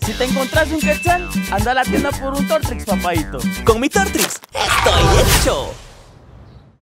Si te encontrás un quetzal, anda a la tienda por un Tortrix, papadito. Con mi Tortrix estoy hecho.